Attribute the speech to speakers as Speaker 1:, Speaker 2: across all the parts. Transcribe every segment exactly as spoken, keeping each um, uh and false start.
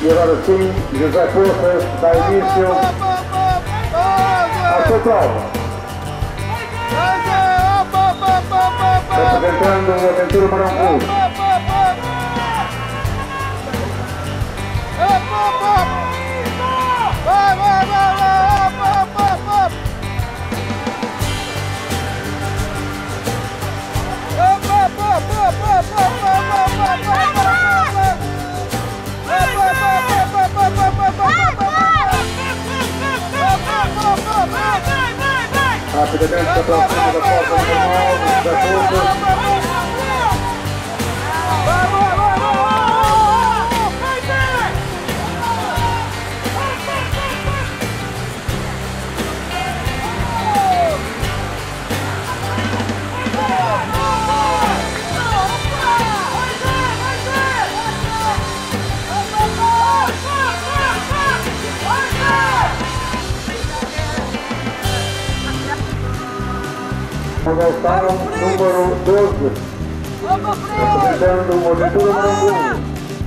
Speaker 1: E agora sim, José Forças dá início à sua prova. Representando o Aventura Marangu.
Speaker 2: Vai, vai, vai, vai,
Speaker 1: rapidamente se aproxima da porta normal, da curva. Voltaram número doze, representando o Aventura Marangu.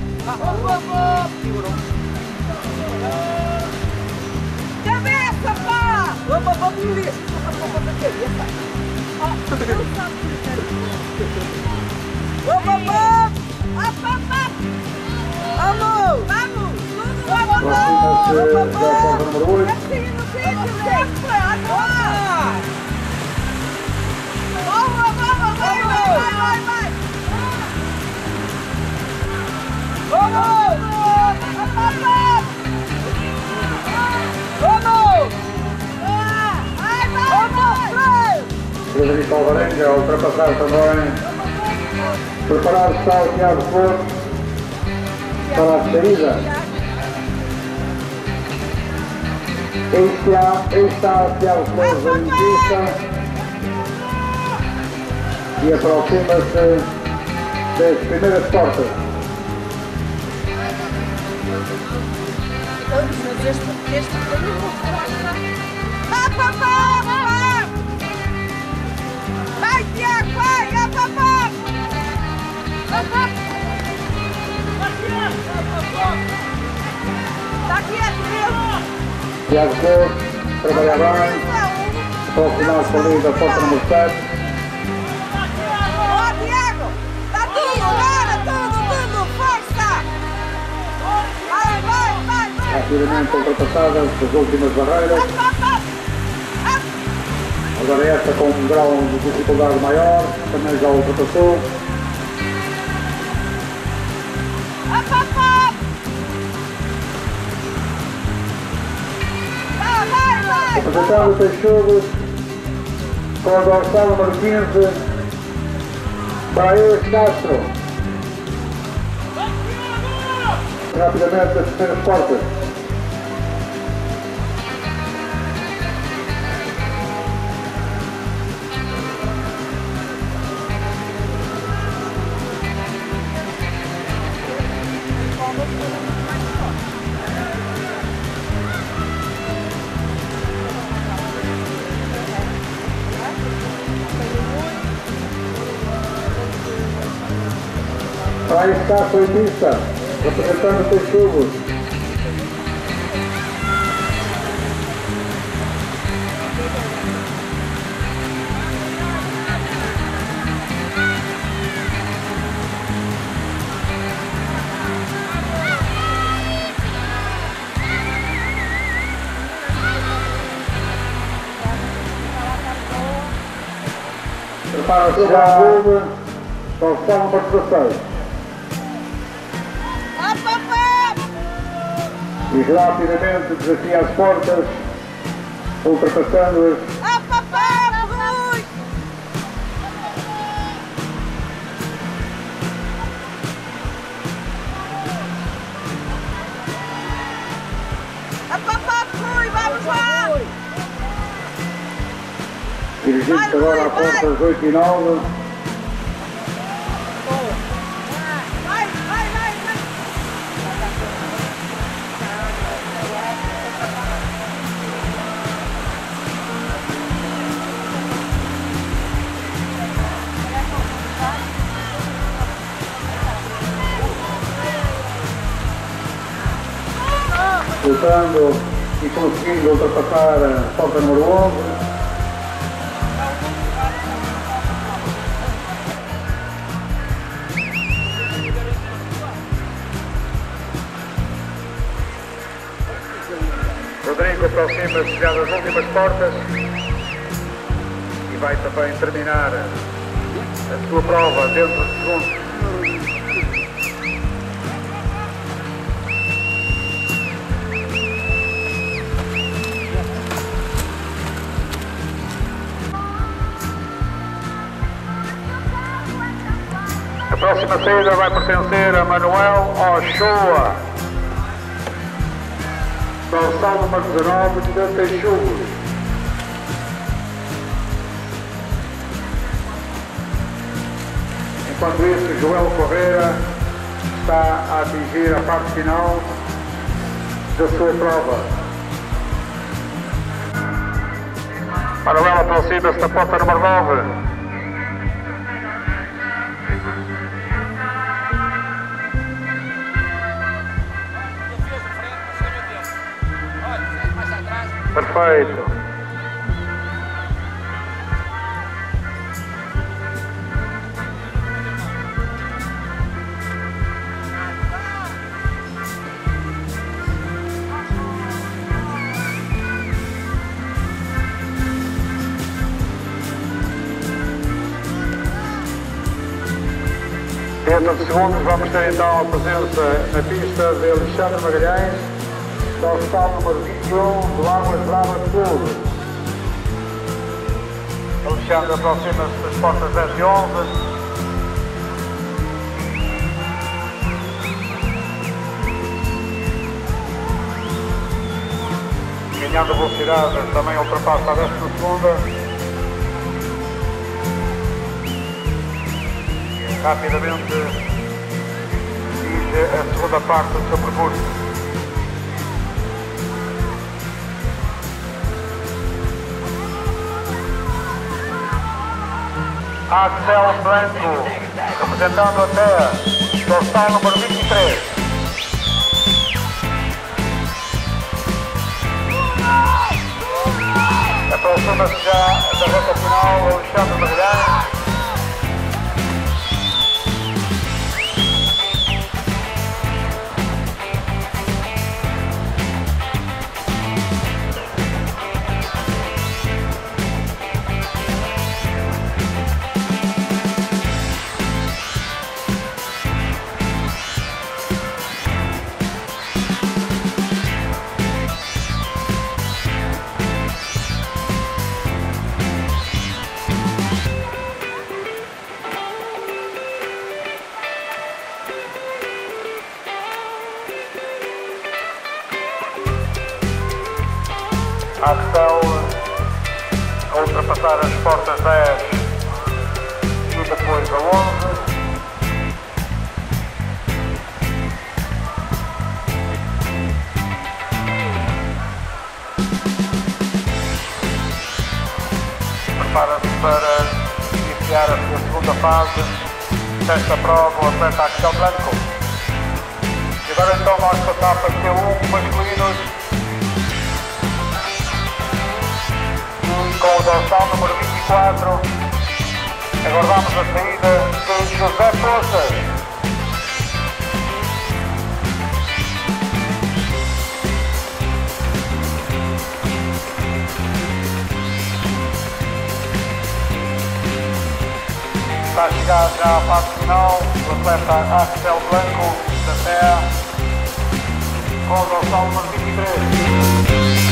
Speaker 2: Cabeça, pá! Vamos, vamos, Luiz! Vamos, vamos! Vamos! Vamos!
Speaker 1: Aproxima-se da porta número oito.
Speaker 2: Assim, no vídeo, agora! Vamos, vamos, vai, vai, vai, vai, vai! Vamos! Vamos! Vai, vai, vai!
Speaker 1: Frederico Alvarenga a ultrapassar também. Preparado está o Tiago Flores para a saída. Aí está, aí está o Tiago Flores em pista. E aproxima-se das primeiras portas.
Speaker 2: Vai, papá! Vai, Tiago, vai! Vai, papá! Está quieto, meu!
Speaker 1: Tiago Flores, trabalha bem. Aproximar-se ali da porta número sete. Rapidamente ultrapassadas as últimas barreiras. Agora esta com um grau de dificuldade maior, também já ultrapassou. Representando o Teixugo com a dorsal número quinze, Baez Castro. Rapidamente as primeiras portas. Aí está a pista, representando o Teixugo. Prepara-se já a curva, só forma para dezasseis. E rapidamente desafia as portas, ultrapassando-as.
Speaker 2: Ah, papá, Rui! Ah, papá, Rui, vamos lá!
Speaker 1: Dirigindo-se agora à portas oito e nove.
Speaker 2: Vai, vai, vai, vai!
Speaker 1: disputando e conseguindo ultrapassar a porta número onze. Rodrigo aproxima-se já das últimas portas e vai também terminar a sua prova dentro de segundos. A próxima saída vai pertencer a Manuel Ochoa. Dorsal número dezanove de Teixugo. Enquanto isso, Joel Correia está a atingir a parte final da sua prova. Manuel aproxima-se da porta número nove. Perfeito. Dentro de segundos vamos ter então a presença na pista de Alexandre Magalhães, dorsal número vinte e um do Águas Bravas Clube. Alexandre aproxima-se das portas dez e onze. Ganhando velocidade, também ultrapassa a décima segunda. Rapidamente inicia a segunda parte do seu percurso. Axel Blanco, representando até dorsal número vinte e três. Aproxima-se já da reta final Alexandre Magalhães. Axel a ultrapassar as portas dez e depois a onze. Prepara-se para iniciar a sua segunda fase desta prova, o atleta Axel Blanco. E agora então vamos passar para Q um masculinos, com o dorsal número vinte e quatro, aguardamos a saída de José Poças. Está a chegar já à fase final o atleta Axel Blanco da Terra, com o dorsal número vinte e três.